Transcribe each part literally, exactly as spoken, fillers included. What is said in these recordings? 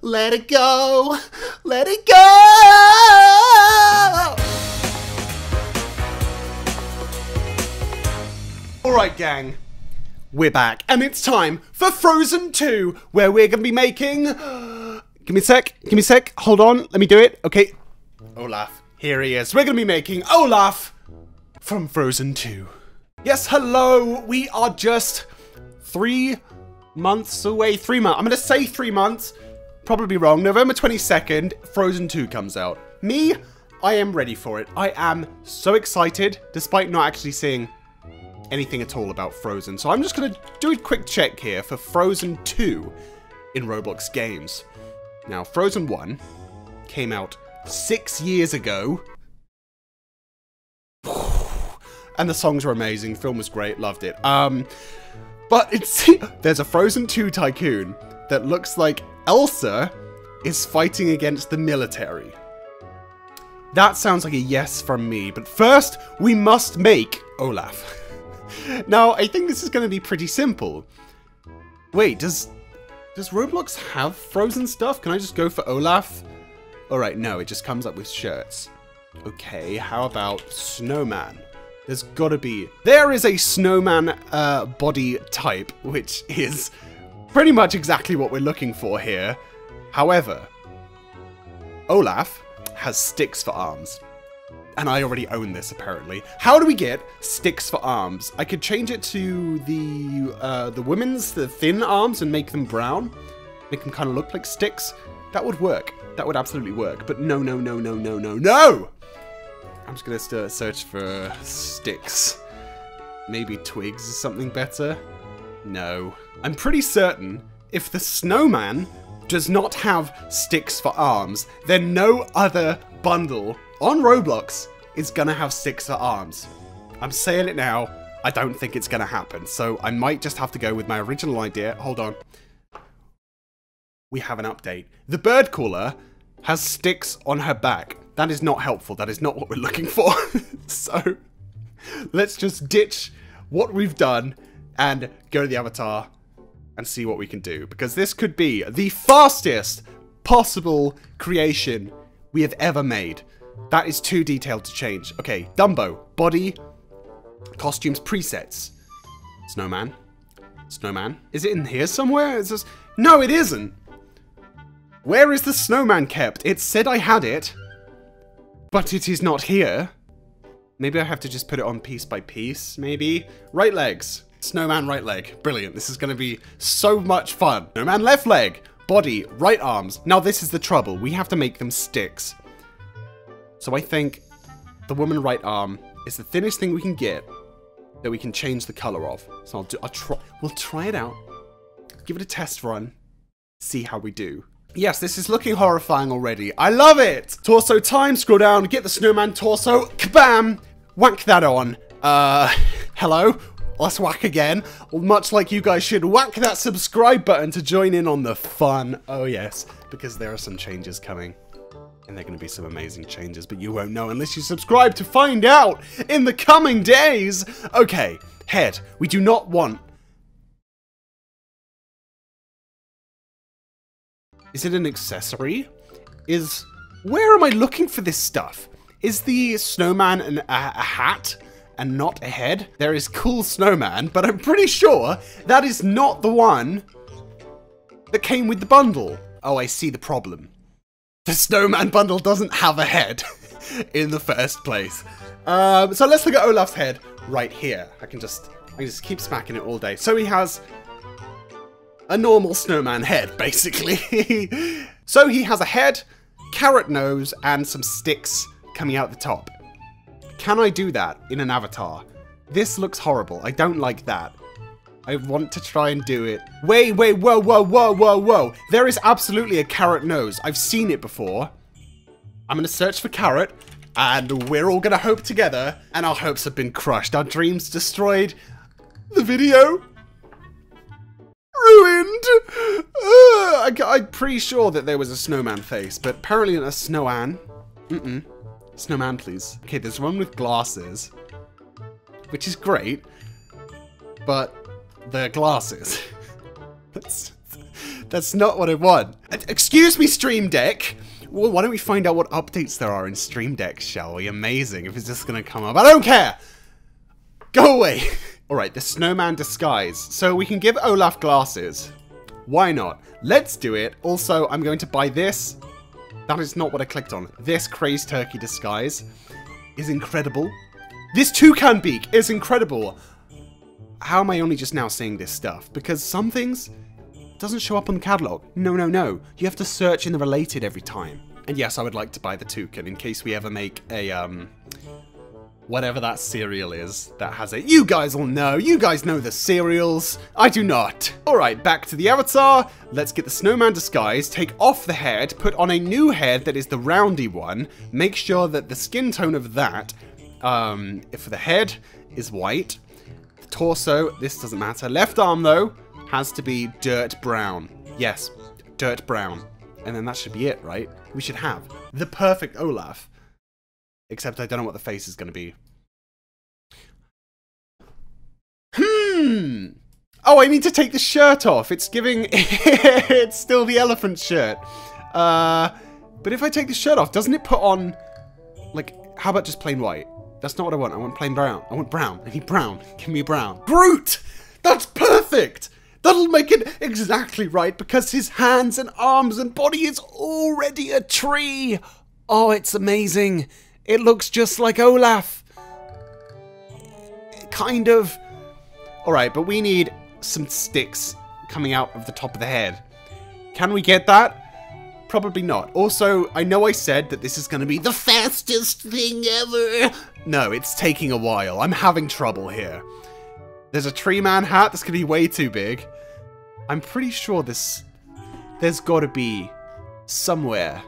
Let it go. Let it go. Alright, gang. We're back. And it's time for Frozen two, where we're going to be making... Give me a sec. Give me a sec. Hold on. Let me do it. Okay. Olaf. Here he is. We're going to be making Olaf from Frozen two. Yes, hello. We are just three months away. Three months. I'm going to say three months. Probably wrong. November twenty-second, Frozen two comes out. Me, I am ready for it. I am so excited, despite not actually seeing anything at all about Frozen. So I'm just going to do a quick check here for Frozen two in Roblox games. Now, Frozen one came out six years ago. And the songs were amazing. Film was great. Loved it. Um, but it's there's a Frozen two tycoon that looks like Elsa is fighting against the military. That sounds like a yes from me. But first, we must make Olaf. Now, I think this is going to be pretty simple. Wait, does does Roblox have Frozen stuff? Can I just go for Olaf? Alright, no, it just comes up with shirts. Okay, how about Snowman? There's gotta be... There is a Snowman uh, body type, which is pretty much exactly what we're looking for here. However, Olaf has sticks for arms. And I already own this, apparently. How do we get sticks for arms? I could change it to the uh, the women's, the thin arms, and make them brown. Make them kind of look like sticks. That would work. That would absolutely work. But no, no, no, no, no, no, no! I'm just going to search for sticks. Maybe twigs is something better? No. I'm pretty certain if the snowman does not have sticks for arms, then no other bundle on Roblox is gonna have sticks for arms. I'm saying it now, I don't think it's gonna happen, so I might just have to go with my original idea. Hold on. We have an update. The bird caller has sticks on her back. That is not helpful, that is not what we're looking for. So, let's just ditch what we've done and go to the avatar and see what we can do. Because this could be the fastest possible creation we have ever made. That is too detailed to change. Okay, Dumbo, body, costumes, presets. Snowman. Snowman. Is it in here somewhere? Is this... No, it isn't. Where is the snowman kept? It said I had it, but it is not here. Maybe I have to just put it on piece by piece, maybe? Right legs. Snowman right leg. Brilliant. This is going to be so much fun. Snowman left leg. Body, right arms. Now this is the trouble. We have to make them sticks. So I think the woman right arm is the thinnest thing we can get that we can change the color of. So I'll do, I'll try, we'll try it out, give it a test run, see how we do. Yes, this is looking horrifying already. I love it! Torso time, scroll down, get the snowman torso, kabam! Whack that on. Uh, hello? Let's whack again. Much like you guys should, whack that subscribe button to join in on the fun. Oh yes, because there are some changes coming. And there are going to be some amazing changes, but you won't know unless you subscribe to find out in the coming days. Okay, head. We do not want... Is it an accessory? Is... Where am I looking for this stuff? Is the snowman an, a, a hat and not a head? There is cool snowman, but I'm pretty sure that is not the one that came with the bundle. Oh, I see the problem. The snowman bundle doesn't have a head in the first place. Um, so let's look at Olaf's head right here. I can just, I can just keep smacking it all day. So he has a normal snowman head, basically. So he has a head, carrot nose, and some sticks coming out the top. Can I do that in an avatar? This looks horrible. I don't like that. I want to try and do it. Wait, wait, whoa, whoa, whoa, whoa, whoa. There is absolutely a carrot nose. I've seen it before. I'm going to search for carrot, and we're all going to hope together, and our hopes have been crushed. Our dreams destroyed. The video ruined. Uh, I, I'm pretty sure that there was a snowman face, but apparently not a snowan. Mm-mm. Snowman, please. Okay, there's one with glasses, which is great, but... the glasses. That's, That's not what I want. Excuse me, Stream Deck. Well, why don't we find out what updates there are in Stream Deck, shall we? Amazing, if it's just gonna come up. I don't care! Go away! Alright, the snowman disguise. So we can give Olaf glasses. Why not? Let's do it. Also, I'm going to buy this. That is not what I clicked on. This Crazed Turkey disguise is incredible. This toucan beak is incredible. How am I only just now seeing this stuff? Because some things doesn't show up on the catalog. No, no, no. You have to search in the related every time. And yes, I would like to buy the toucan in case we ever make a, um... whatever that cereal is that has it. You guys will know. You guys know the cereals. I do not. Alright, back to the avatar. Let's get the snowman disguise, take off the head, put on a new head that is the roundy one. Make sure that the skin tone of that, um, for the head is white. The torso, this doesn't matter. Left arm, though, has to be dirt brown. Yes, dirt brown. And then that should be it, right? We should have the perfect Olaf. Except I don't know what the face is going to be. Hmm. Oh, I need to take the shirt off. It's giving... it's still the elephant shirt. Uh, but if I take the shirt off, doesn't it put on... Like, how about just plain white? That's not what I want. I want plain brown. I want brown. I need brown. Give me brown. Groot! That's perfect! That'll make it exactly right because his hands and arms and body is already a tree. Oh, it's amazing. It looks just like Olaf. Kind of. Alright, but we need some sticks coming out of the top of the head. Can we get that? Probably not. Also, I know I said that this is going to be the fastest thing ever. No, it's taking a while. I'm having trouble here. There's a tree man hat that's going to be way too big. I'm pretty sure this... There's got to be somewhere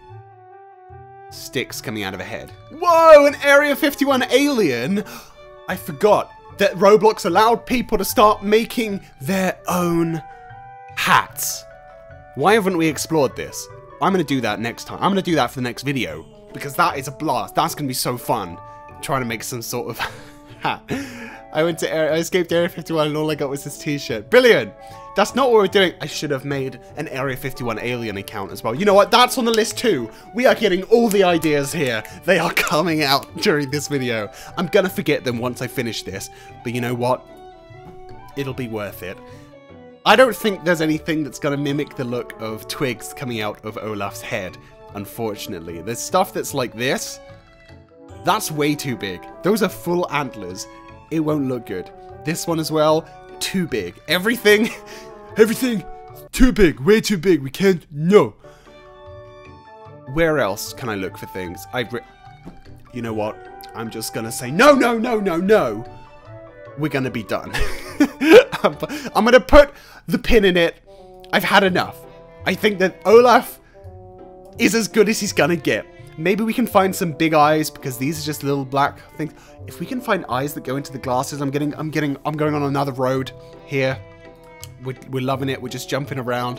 sticks coming out of a head. Whoa, an Area fifty-one alien! I forgot that Roblox allowed people to start making their own hats. Why haven't we explored this? I'm going to do that next time. I'm going to do that for the next video because that is a blast. That's going to be so fun. Trying to make some sort of hat. I went to Area, I escaped Area fifty-one and all I got was this t-shirt. Brilliant! That's not what we're doing. I should have made an Area fifty-one alien account as well. You know what? That's on the list too. We are getting all the ideas here. They are coming out during this video. I'm gonna forget them once I finish this. But you know what? It'll be worth it. I don't think there's anything that's gonna mimic the look of twigs coming out of Olaf's head, unfortunately. There's stuff that's like this. That's way too big. Those are full antlers. It won't look good. This one as well, too big. Everything, everything, too big, way too big. We can't, no. Where else can I look for things? I, you know what? I'm just gonna say no, no, no, no, no. We're gonna be done. I'm gonna put the pin in it. I've had enough. I think that Olaf is as good as he's gonna get. Maybe we can find some big eyes because these are just little black things. If we can find eyes that go into the glasses, I'm getting, I'm getting, I'm going on another road here. We're, we're loving it. We're just jumping around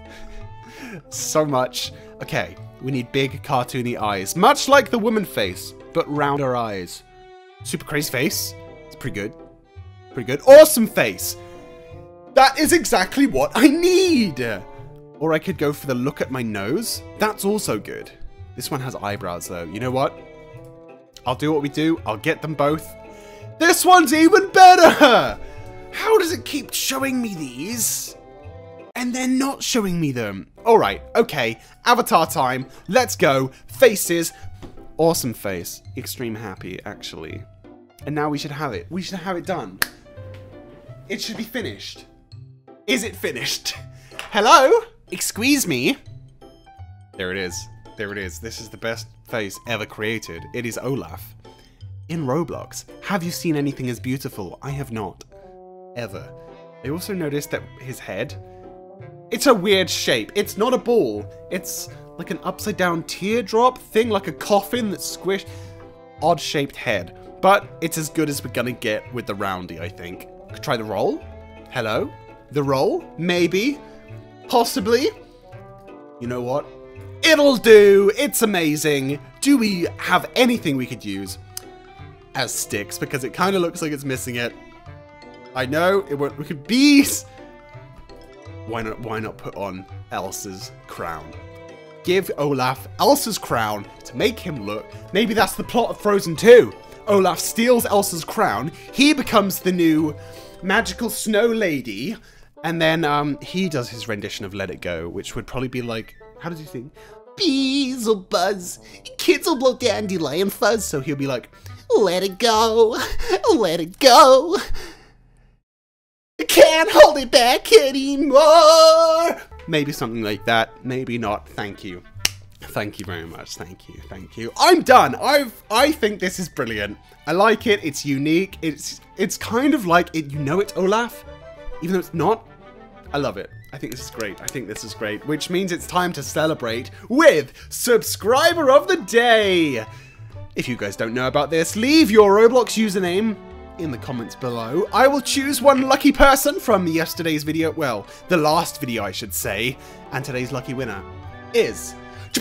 so much. Okay, we need big cartoony eyes, much like the woman face, but rounder eyes. Super crazy face. It's pretty good. Pretty good. Awesome face. That is exactly what I need. Or I could go for the look at my nose. That's also good. This one has eyebrows though. You know what? I'll do what we do. I'll get them both. This one's even better! How does it keep showing me these and then not showing me them? Alright, okay. Avatar time. Let's go. Faces. Awesome face. Extreme happy, actually. And now we should have it. We should have it done. It should be finished. Is it finished? Hello? Excuse me. There it is. There it is. This is the best face ever created. It is Olaf. In Roblox. Have you seen anything as beautiful? I have not. Ever. I also noticed that his head... It's a weird shape. It's not a ball. It's like an upside down teardrop thing, like a coffin that's squished. Odd shaped head. But it's as good as we're gonna get with the roundy, I think. Try the roll? Hello? The roll? Maybe. Possibly. You know what? It'll do! It's amazing! Do we have anything we could use as sticks? Because it kind of looks like it's missing it. I know, it won't, we could bees! why not, why not put on Elsa's crown? Give Olaf Elsa's crown to make him look. Maybe that's the plot of Frozen two. Olaf steals Elsa's crown. He becomes the new magical snow lady. And then um, he does his rendition of Let It Go, which would probably be like, how does he sing? Bees will buzz, kids will blow dandelion fuzz. So he'll be like, let it go, let it go. I can't hold it back anymore. Maybe something like that. Maybe not. Thank you. Thank you very much. Thank you. Thank you. I'm done. I've. I think this is brilliant. I like it. It's unique. It's. It's kind of like it. You know, it's Olaf, even though it's not. I love it. I think this is great. I think this is great. Which means it's time to celebrate with Subscriber of the Day. If you guys don't know about this, leave your Roblox username in the comments below. I will choose one lucky person from yesterday's video, well, the last video I should say, and today's lucky winner is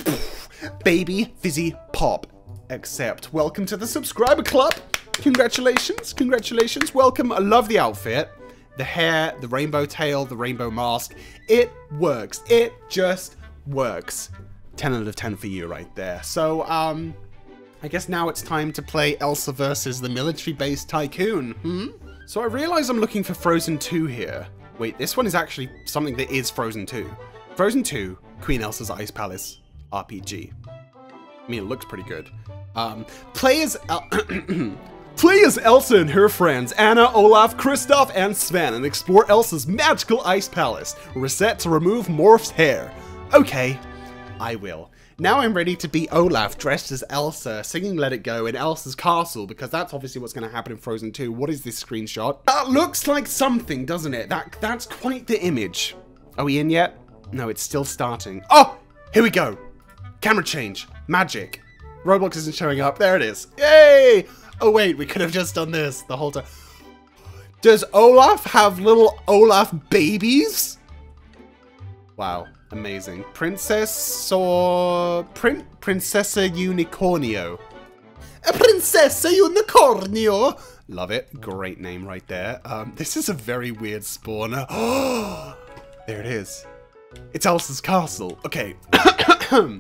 Baby Fizzy Pop. Accept. Welcome to the subscriber club. Congratulations, congratulations, welcome. I love the outfit, the hair, the rainbow tail, the rainbow mask. It works, it just works. ten out of ten for you right there. So, um... I guess now it's time to play Elsa versus the military-based tycoon, hmm? So I realize I'm looking for Frozen two here. Wait, this one is actually something that is Frozen two. Frozen two, Queen Elsa's Ice Palace R P G. I mean, it looks pretty good. Um, play as El Play as Elsa and her friends Anna, Olaf, Kristoff, and Sven and explore Elsa's magical ice palace. Reset to remove Morph's hair. Okay, I will. Now I'm ready to be Olaf dressed as Elsa, singing Let It Go in Elsa's castle, because that's obviously what's going to happen in Frozen two. What is this screenshot? That looks like something, doesn't it? That That's quite the image. Are we in yet? No, it's still starting. Oh, here we go. Camera change. Magic. Roblox isn't showing up. There it is. Yay! Oh wait, we could have just done this the whole time. Does Olaf have little Olaf babies? Wow. Amazing. Princess or... Prin Princessa Unicornio. A Princessa Unicornio! Love it. Great name right there. Um, this is a very weird spawner. Oh, there it is. It's Elsa's castle. Okay. The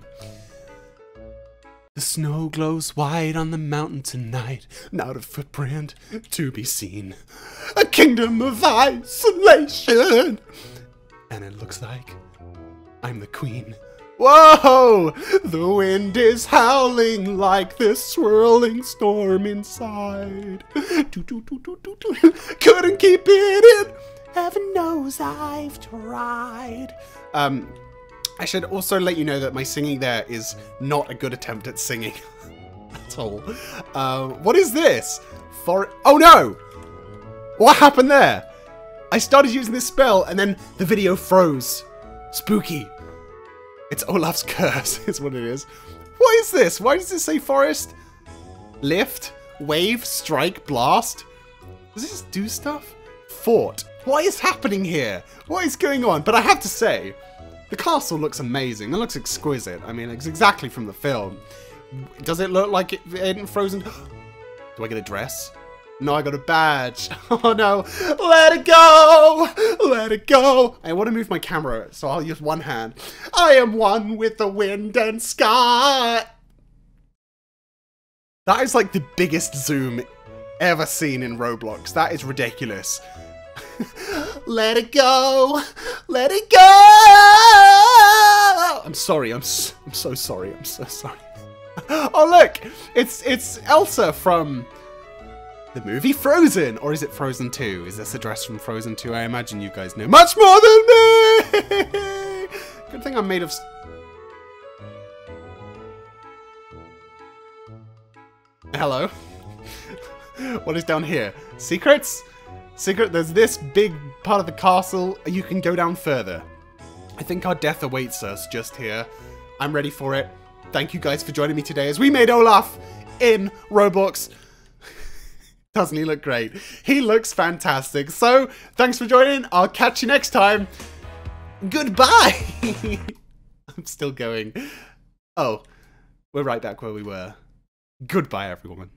snow glows white on the mountain tonight. Not a footprint to be seen. A kingdom of isolation. And it looks like I'm the queen. Whoa! The wind is howling like this swirling storm inside. Couldn't keep it in. Heaven knows I've tried. Um, I should also let you know that my singing there is not a good attempt at singing at all. Uh, what is this? For oh no! What happened there? I started using this spell and then the video froze. Spooky. It's Olaf's curse, is what it is. What is this? Why does it say forest? Lift, wave, strike, blast. Does this do stuff? Fort. What is happening here? What is going on? But I have to say, the castle looks amazing. It looks exquisite. I mean, it's exactly from the film. Does it look like it in Frozen? Do I get a dress? No, I got a badge. Oh no. Let it go. Let it go. I want to move my camera, so I'll use one hand. I am one with the wind and sky. That is like the biggest zoom ever seen in Roblox. That is ridiculous. Let it go. Let it go. I'm sorry. I'm so, I'm so sorry. I'm so sorry. Oh look. It's it's Elsa from the movie Frozen, or is it Frozen two? Is this a dress from Frozen two? I imagine you guys know much more than me! Good thing I'm made of... Hello? What is down here? Secrets? Secret, there's this big part of the castle. You can go down further. I think our death awaits us just here. I'm ready for it. Thank you guys for joining me today as we made Olaf in Roblox. Doesn't he look great? He looks fantastic. So, thanks for joining. I'll catch you next time. Goodbye. I'm still going. Oh, we're right back where we were. Goodbye, everyone.